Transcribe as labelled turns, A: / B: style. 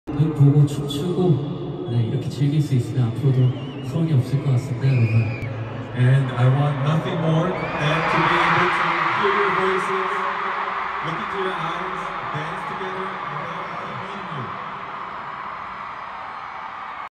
A: 눈 보고 춤추고 네, 이렇게 즐길 수 있으면 앞으로도 소원이 없을 것 같습니다, 여러분.
B: And I want nothing more than to be able